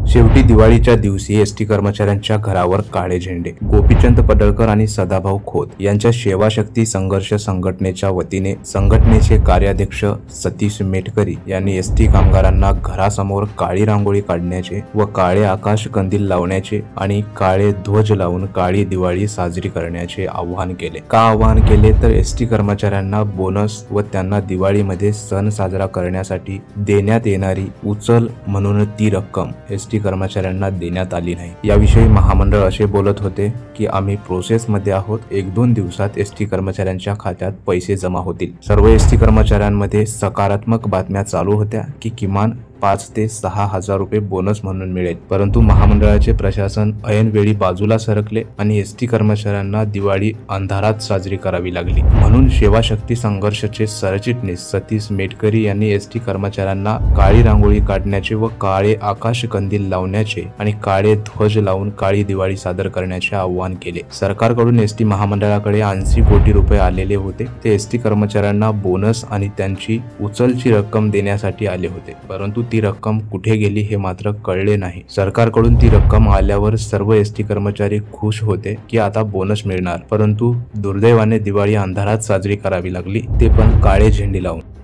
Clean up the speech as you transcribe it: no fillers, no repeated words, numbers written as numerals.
शेवटी दिवाळीच्या दिवशी एसटी कर्मचाऱ्यांच्या घरावर काळे झेंडे। गोपीचंद पडळकर आणि सदाभाऊ खोत यांच्या सेवाशक्ती संघर्ष संघटनेच्या वतीने संघटनेचे कार्याध्यक्ष सतीश मेटकरी यांनी एसटी कामगारांना घरासमोर काळी रांगोळी काढण्याचे व काळे आकाश कंदील लावण्याचे आणि काळे ध्वज लावून काळी दिवाळी साजरी करण्याचे आवाहन केले। का आवाहन केले तर एसटी कर्मचाऱ्यांना बोनस व त्यांना दिवाळीमध्ये सण साजरा करण्यासाठी देण्यात येणारी उचल म्हणून ती रक्कम एसटी कर्मचाऱ्यांना देण्यात आली नाही। याविषयी महामंडळ असे बोलत होते की आम्ही प्रोसेस मध्ये आहोत, 1-2 दिवसात एसटी कर्मचाऱ्यांच्या खात्यात पैसे जमा होतील। सर्व एसटी कर्मचाऱ्यांमध्ये सकारात्मक बातम्या चालू होत्या की किमान 5 ते 6 हजार रुपये बोनस म्हणून मिळेल, परंतु महामंडळाचे प्रशासन ऐनवेळी बाजूला सरकले आणि एसटी कर्मचाऱ्यांना दिवाळी अंधारात साजरी करावी लागली। म्हणून सेवाशक्ती संघर्षचे सरचिटणीस सतीश मेटकरी यांनी एसटी कर्मचाऱ्यांना काळी रांगोळी काढण्याचे व काळे आकाश कंदील लावण्याचे आणि काळे ध्वज लावून काळी दिवाळी सादर करण्याचे आवाहन केले। सरकारकडून एसटी महामंडळाकडे 80 कोटी रुपये आलेले होते, ते एसटी कर्मचाऱ्यांना बोनस आणि त्यांची उचलची रक्कम देण्यासाठी आले होते, परंतु ती रक्कम कुठे गेली हे मात्र कळले नाही। सरकारकडून ती रक्कम आल्यावर सर्व एसटी कर्मचारी खुश होते की आता बोनस मिळणार, परंतु दुर्दैवाने दिवाळी अंधारात साजरी करावी लागली, ते पण काळे झेंडे लावून।